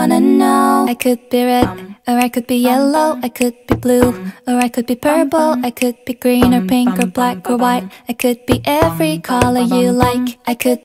wanna know. I could be red, or I could be yellow, I could be blue, or I could be purple, I could be green or pink or black or white. I could be every color you like. I could